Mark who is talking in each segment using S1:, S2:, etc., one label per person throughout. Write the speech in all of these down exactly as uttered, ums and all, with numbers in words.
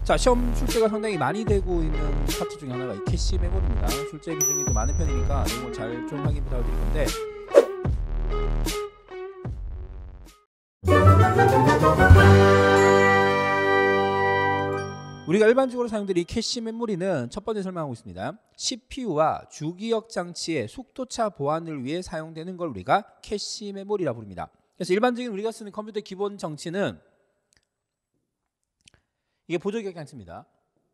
S1: 자, 시험 출제가 상당히 많이 되고 있는 파트 중에 하나가 이 캐시 메모리입니다. 출제 비중이 또 많은 편이니까 이걸 잘 좀 확인 부탁드릴 건데, 우리가 일반적으로 사용되는 이 캐시 메모리는 첫 번째 설명하고 있습니다. 씨피유와 주기억 장치의 속도차 보안을 위해 사용되는 걸 우리가 캐시 메모리라 부릅니다. 그래서 일반적인 우리가 쓰는 컴퓨터 기본 장치는 이게 보조기억 장치입니다.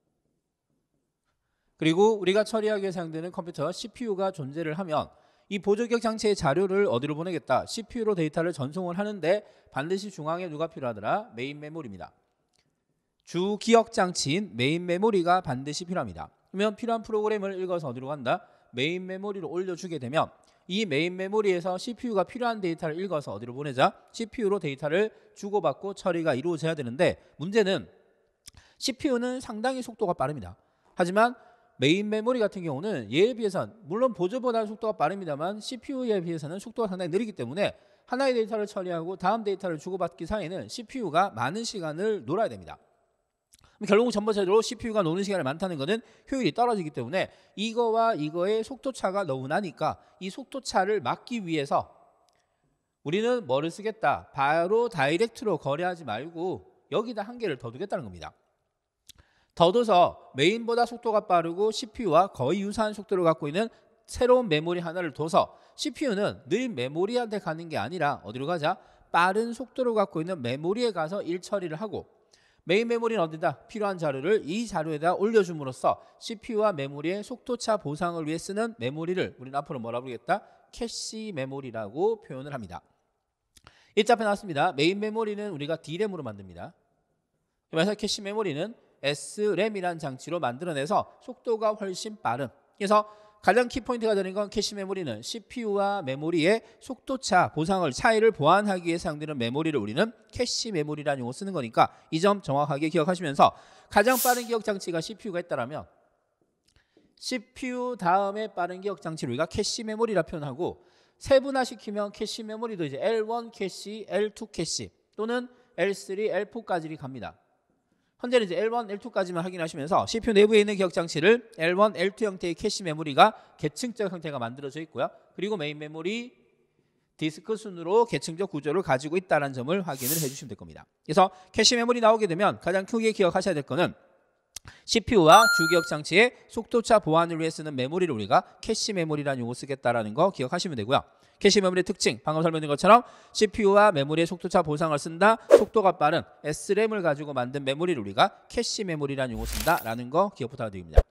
S1: 그리고 우리가 처리하기 위해 사용되는 컴퓨터 씨피유가 존재를 하면 이 보조기억 장치의 자료를 어디로 보내겠다? 씨피유로 데이터를 전송을 하는데 반드시 중앙에 누가 필요하더라? 메인 메모리입니다. 주기억 장치인 메인 메모리가 반드시 필요합니다. 그러면 필요한 프로그램을 읽어서 어디로 간다? 메인 메모리로 올려주게 되면 이 메인 메모리에서 씨피유가 필요한 데이터를 읽어서 어디로 보내자? 씨피유로 데이터를 주고받고 처리가 이루어져야 되는데, 문제는 씨피유는 상당히 속도가 빠릅니다. 하지만 메인 메모리 같은 경우는 얘에 비해서는, 물론 보조보다는 속도가 빠릅니다만 씨피유에 비해서는 속도가 상당히 느리기 때문에 하나의 데이터를 처리하고 다음 데이터를 주고받기 사이에는 씨피유가 많은 시간을 놀아야 됩니다. 결국 전반적으로 씨피유가 노는 시간이 많다는 것은 효율이 떨어지기 때문에 이거와 이거의 속도차가 너무 나니까 이 속도차를 막기 위해서 우리는 뭐를 쓰겠다? 바로 다이렉트로 거래하지 말고 여기다 한 개를 더 두겠다는 겁니다. 더 둬서 메인보다 속도가 빠르고 씨피유와 거의 유사한 속도를 갖고 있는 새로운 메모리 하나를 둬서 씨피유는 느린 메모리한테 가는 게 아니라 어디로 가자? 빠른 속도를 갖고 있는 메모리에 가서 일 처리를 하고, 메인 메모리는 어디다? 필요한 자료를 이 자료에다 올려줌으로써 씨피유와 메모리의 속도차 보상을 위해 쓰는 메모리를 우리는 앞으로 뭐라 부르겠다? 캐시 메모리라고 표현을 합니다. 일자 앞에 나왔습니다. 메인 메모리는 우리가 디램으로 만듭니다. 그래서 캐시 메모리는 에스램이라는 장치로 만들어내서 속도가 훨씬 빠른, 그래서 가장 키포인트가 되는 건 캐시 메모리는 씨피유와 메모리의 속도차 보상을, 차이를 보완하기 위해 사용되는 메모리를 우리는 캐시 메모리라는 용어 쓰는 거니까 이 점 정확하게 기억하시면서, 가장 빠른 기억 장치가 씨피유가 있다라면 씨피유 다음에 빠른 기억 장치를 우리가 캐시 메모리라 표현하고, 세분화시키면 캐시 메모리도 이제 엘원 캐시, 엘투 캐시 또는 엘쓰리, 엘포까지 갑니다. 현재는 이제 엘원, 엘투까지만 확인하시면서 씨피유 내부에 있는 기억 장치를 엘원, 엘투 형태의 캐시 메모리가 계층적 형태가 만들어져 있고요. 그리고 메인 메모리 디스크 순으로 계층적 구조를 가지고 있다는 점을 확인을 해주시면 될 겁니다. 그래서 캐시 메모리 나오게 되면 가장 크게 기억하셔야 될 거는 씨피유와 주기억 장치의 속도차 보완을 위해 쓰는 메모리를 우리가 캐시 메모리라는 용어 쓰겠다라는 거 기억하시면 되고요. 캐시 메모리의 특징, 방금 설명드린 것처럼 씨피유와 메모리의 속도차 보상을 쓴다. 속도가 빠른 에스램을 가지고 만든 메모리를 우리가 캐시 메모리라는 용어 쓴다라는 거 기억 부탁드립니다.